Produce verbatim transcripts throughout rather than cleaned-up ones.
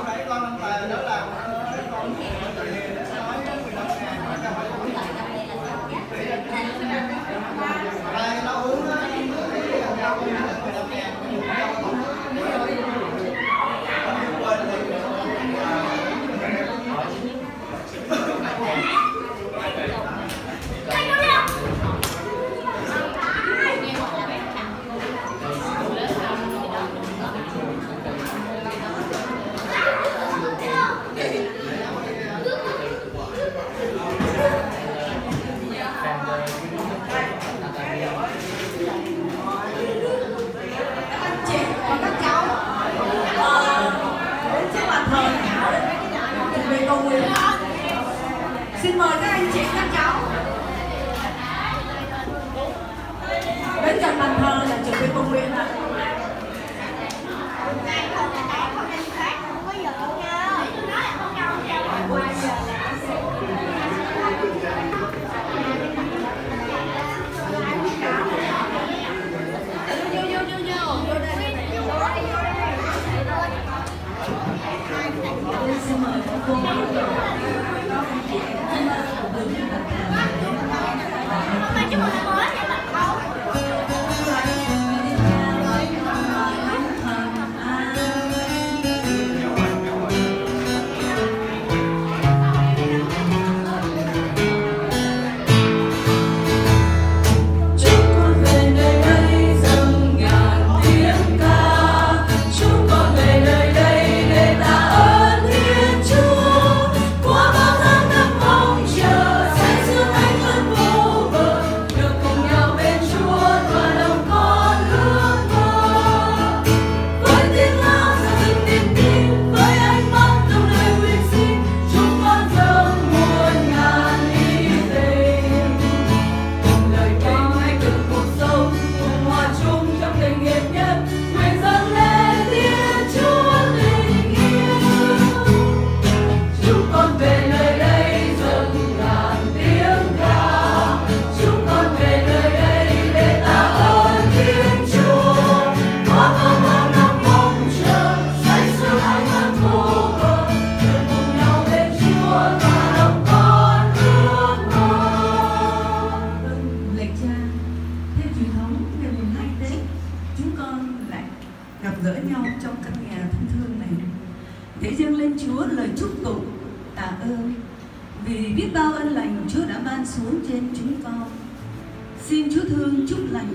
thấy con anh Tài đó là cái con nói mười lăm ngàn mà cho phải uống đây nó uống á cái rau mười lăm ngàn xin mời các anh chị các cháu đến gần bàn thờ là chuẩn bị cầu nguyện ạ. Xin mời các cô mà chứ một mới nha bạn không. gỡ nhau trong căn nhà thân thương này để dâng lên Chúa lời chúc tụng tạ ơn vì biết bao ân lành Chúa đã ban xuống trên chúng con. Xin Chúa thương chúc lành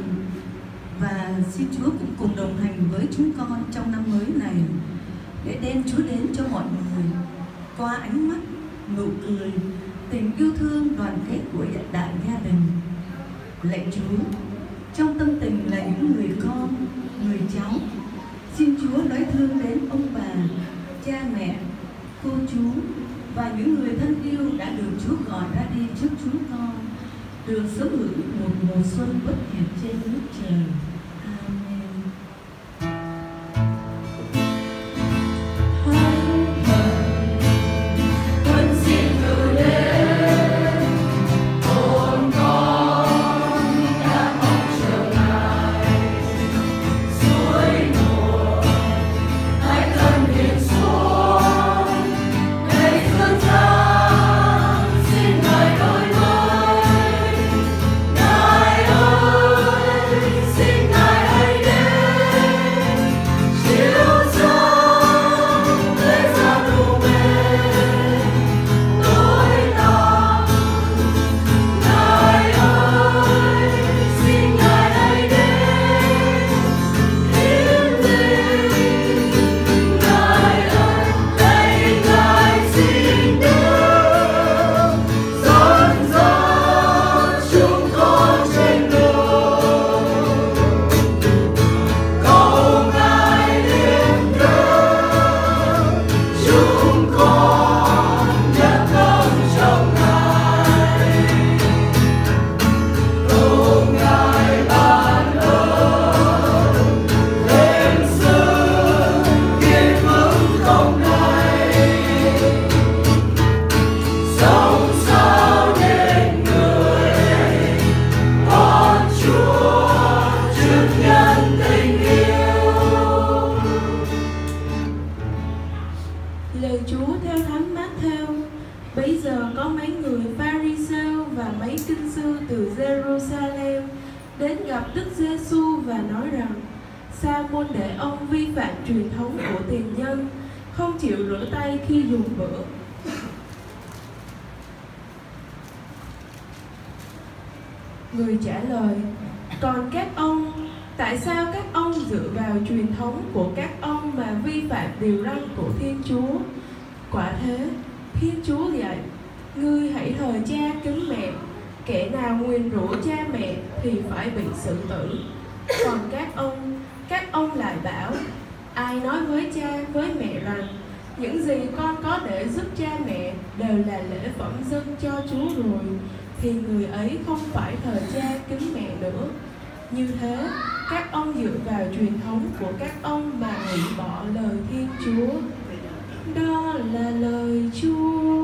và xin Chúa cũng cùng đồng hành với chúng con trong năm mới này để đem Chúa đến cho mọi người qua ánh mắt, nụ cười, tình yêu thương đoàn kết của đại gia đình. Lạy Chúa, trong tâm tình là những người con, người cháu, xin Chúa nói thương đến ông bà, cha mẹ, cô chú và những người thân yêu đã được Chúa gọi ra đi trước chúng con, được sống hưởng một mùa xuân bất diệt trên nước trời. Xin Lời Chúa theo Thánh Mát-thêu. Bấy giờ có mấy người Pha-ri-sêu và mấy kinh sư từ Giê-ru-sa-lem đến gặp Đức Giê-xu và nói rằng: Sao môn đệ ông vi phạm truyền thống của tiền nhân, không chịu rửa tay khi dùng bữa? Người trả lời: Còn các ông, tại sao các ông dựa vào truyền thống của các ông mà vi phạm điều răn của Thiên Chúa? Quả thế, Thiên Chúa dạy: Ngươi hãy thờ cha kính mẹ, kẻ nào nguyền rủa cha mẹ thì phải bị xử tử. Còn các ông, các ông lại bảo: Ai nói với cha với mẹ rằng những gì con có để giúp cha mẹ đều là lễ phẩm dâng cho Chúa rồi, thì người ấy không phải thờ cha kính mẹ nữa. Như thế, các ông dựa vào truyền thống của các ông mà hủy bỏ lời Thiên Chúa. Đó là lời Chúa.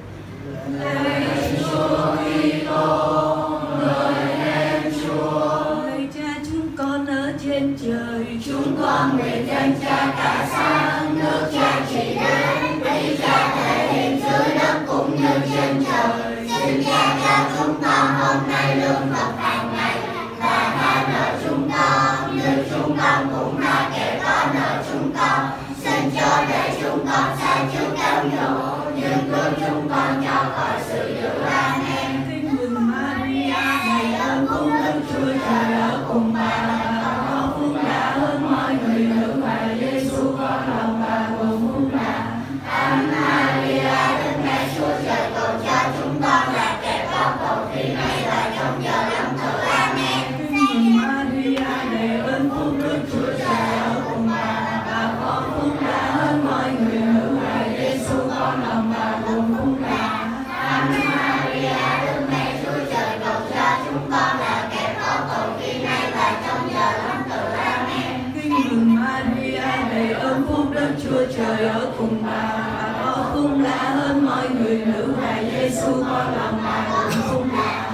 Lạy Chúa Kitô, lời Em Chúa. Lạy Cha chúng con ở trên trời, chúng con nguyện danh Cha cả sáng, nước Cha chỉ đến, ý Cha thể hiện dưới đất cũng như trên trời. Xin Cha cho chúng con hôm nay lương thực hàng ngày, và tha nợ chúng con như chúng con cũng tha kẻ có nợ chúng con. Xin cho để chúng con sai trước cám dỗ, nhưng cứu chúng con cho khỏi sự dữ. Amen. Kinh mừng Maria, đầy ơn phúc Đức Chúa Trời ở cùng bà, bà có phúc lạ hơn mọi người nữ, và Giêsu con lòng bà gồm phúc lạ. Thánh Maria, Đức Mẹ Chúa Trời, cầu cho chúng con là kẻ có tội khi nay và trong giờ lâm tử. Amen. Kinh mừng Maria, đầy ơn phúc Đức Chúa Trời ở cùng bà, bà có phúc lạ hơn mọi người nữ, và Giêsu con lòng bà gồm phúc lạ. Thánh Maria, Đức Mẹ Chúa Trời, cầu cho chúng con là kẻ có tội khi nay và trong giờ lâm tử. Amen. Kinh mừng Maria, đầy ơn phúc Đức Chúa Trời ở cùng bà, bà có phúc lạ hơn mọi người nữ, và Giêsu con lòng bà gồm phúc lạ.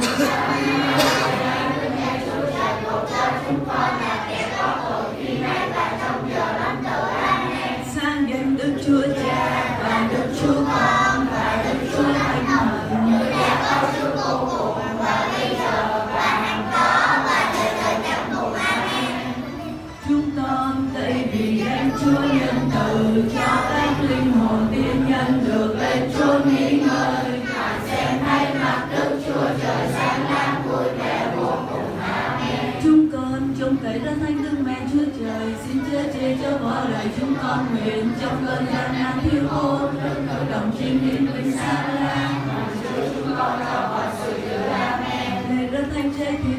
Đức Mẹ Chúa Trời, cầu cho chúng con là kẻ có tội khi nay và trong giờ lâm tử. Amen. Sang danh Đức Chúa Cha và Đức Chúa Con và Đức Chúa Thánh Thần, như đã có trước vô cùng và bây giờ và hằng có và đời đời chẳng cùng. Amen. Chúng con cậy vì danh Chúa nhân từ, cho các linh hồn tiên nhân được lên chốn nghỉ ngơi, và xem thay mặt Đức Chúa Trời sáng láng vui vẻ vô cùng. Amen. Chúng con trông cậy ra thánh Đức Mẹ Chúa Trời, xin chớ chê cho bỏ lại chúng con nguyện trong cơn gian nan thiếu thốn, khởi động chim đến vinh sáng lang, và Chúa chúng con ra khỏi sự dữ. Amen. Lạy Đức Thánh Trái Thiên